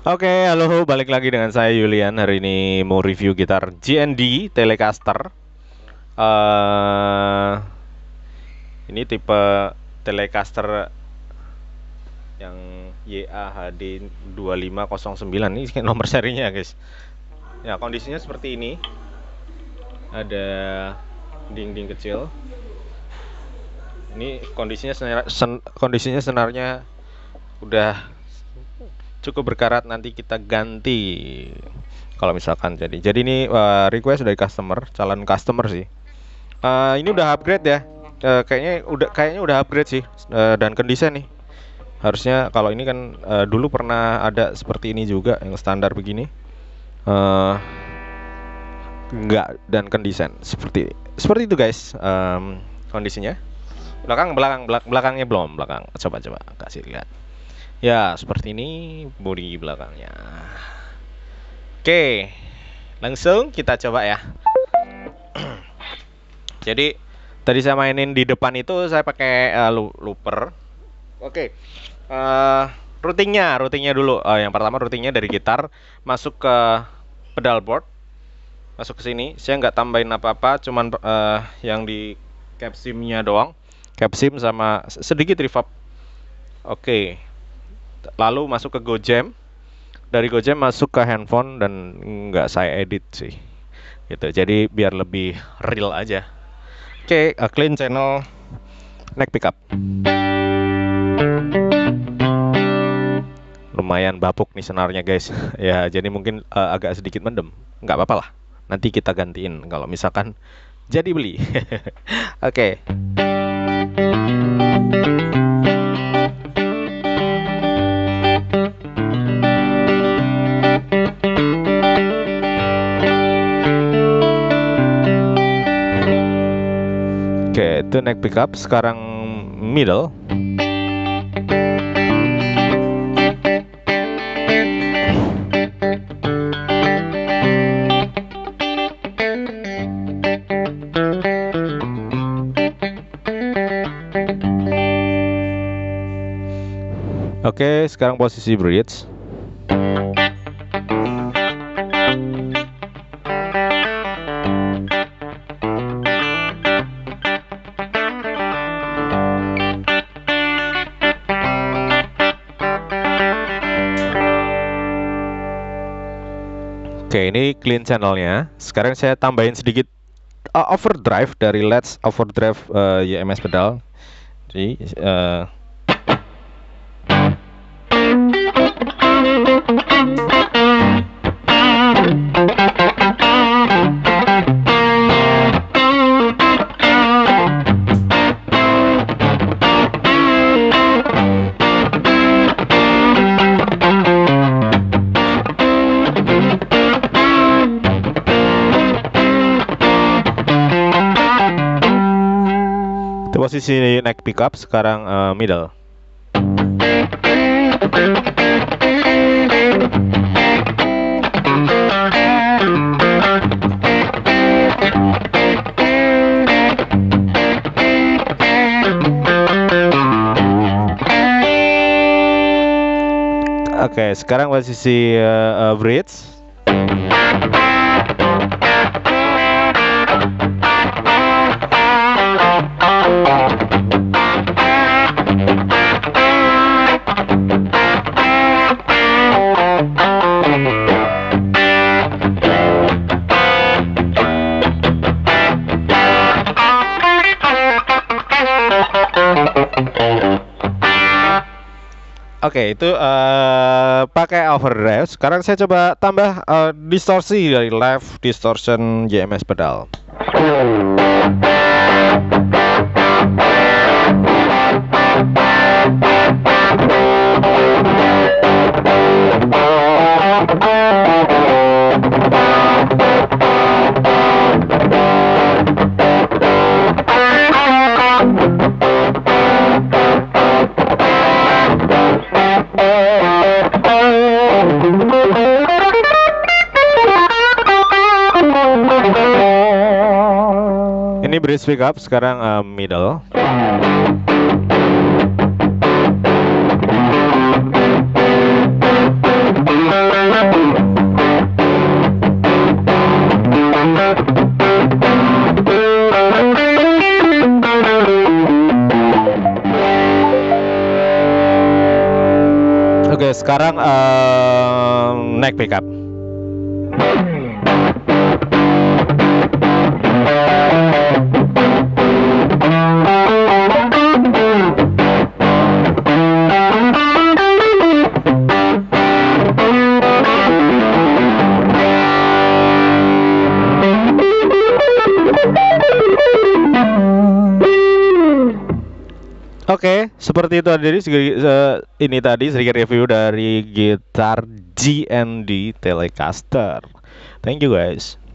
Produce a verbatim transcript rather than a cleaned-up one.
Oke, halo, balik lagi dengan saya Yulian. Hari ini mau review gitar G N D Telecaster. Uh, ini tipe Telecaster yang Y A H D dua lima nol sembilan. Ini nomor serinya, guys. Ya, kondisinya seperti ini. Ada dinding kecil. Ini kondisinya senar, sen, kondisinya senarnya udah cukup berkarat, nanti kita ganti kalau misalkan jadi. Jadi ini uh, request dari customer, calon customer sih. Uh, ini udah upgrade ya. Uh, kayaknya udah kayaknya udah upgrade sih, uh, dan kendesain nih. Harusnya kalau ini kan uh, dulu pernah ada seperti ini juga yang standar begini. Uh, enggak, dan kendesain seperti seperti itu, guys. Um, kondisinya. Belakang belakang belak, belakangnya belum, belakang. Coba coba kasih lihat. Ya, seperti ini bodi belakangnya. Oke, langsung kita coba ya. Jadi tadi saya mainin di depan itu saya pakai uh, looper. Oke, uh, routingnya, routingnya dulu. Uh, yang pertama routingnya dari gitar masuk ke pedal board, masuk ke sini. Saya nggak tambahin apa-apa, cuman uh, yang di capsimnya doang, capsim sama sedikit reverb. Oke. Lalu masuk ke GoJam, dari GoJam masuk ke handphone dan nggak saya edit sih, gitu. Jadi biar lebih real aja. Oke, okay, clean channel, neck pickup. Lumayan bapuk nih senarnya, guys. Ya, jadi mungkin uh, agak sedikit mendem. Nggak apa-apa lah. Nanti kita gantiin kalau misalkan jadi beli. Oke. Okay. Oke, itu neck pickup. Sekarang middle. Oke, sekarang posisi bridge. Oke, ini clean channelnya. Sekarang saya tambahin sedikit uh, overdrive dari Let's Overdrive uh, Y M S pedal. Jadi uh, posisi neck pickup sekarang uh, middle. Oke, okay, sekarang posisi uh, uh, bridge. Oke, okay, itu uh, pakai overdrive. Sekarang saya coba tambah uh, distorsi dari live distortion Y M S pedal. Ini bridge pickup sekarang uh, middle. Oke, sekarang eh, naik pickup. Oke, seperti itu jadi ini tadi sedikit review dari gitar G N D Telecaster. Thank you guys.